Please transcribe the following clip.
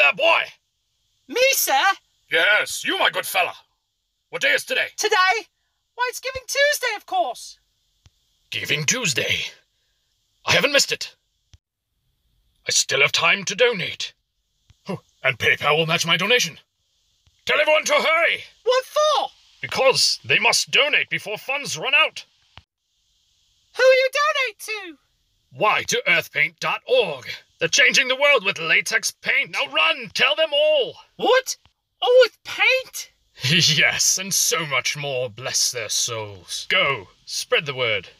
there, boy! Me, sir? Yes, you, my good fella. What day is today? Today? Why, it's Giving Tuesday, of course. Giving Tuesday. I haven't missed it. I still have time to donate. Oh, and PayPal will match my donation. Tell everyone to hurry! What for? Because they must donate before funds run out. Who you donate to? Why, to earthpaint.org. They're changing the world with latex paint. Now run, tell them all. What? Oh, with paint? Yes, and so much more, bless their souls. Go, spread the word.